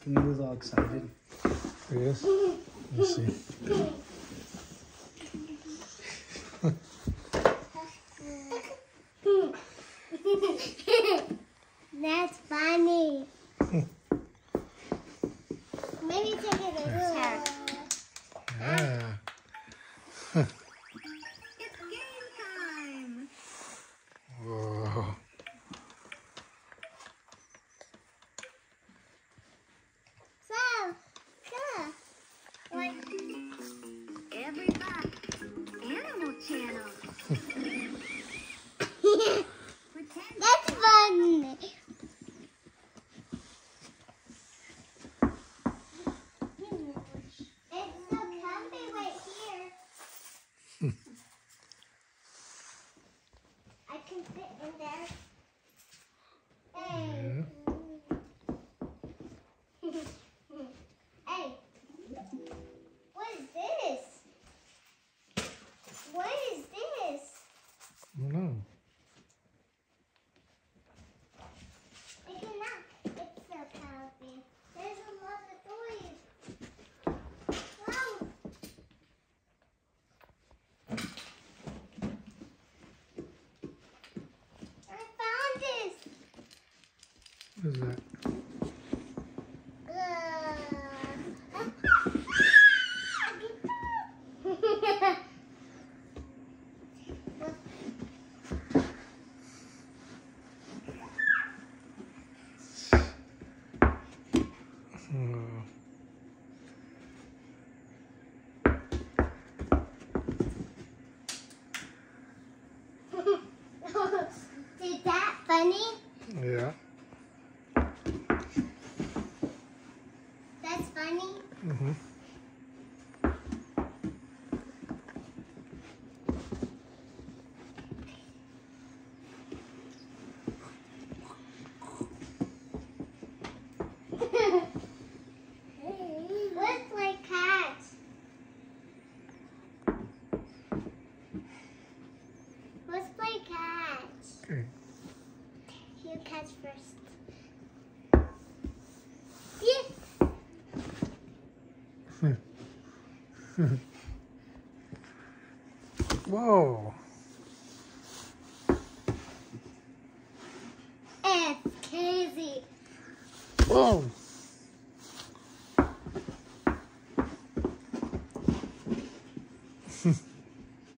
Camila's all excited. Yes. Let's see. That's funny. Maybe take it a little. Yeah. It's game time. Whoa. So, good. Like, Everybody, Animal Channel. Pretend that's fun. It's so comfy right here. I can fit in there. Hey. Hey. What is this? What is this? I don't know. I cannot. It's so comfy. There's a lot of toys. Wow. I found this. What is that? Oh. Is that funny? Yeah. That's funny. Mm-hmm. Let's play catch. Let's play catch. Okay. You catch first. Yeah. Whoa. It's crazy. Whoa.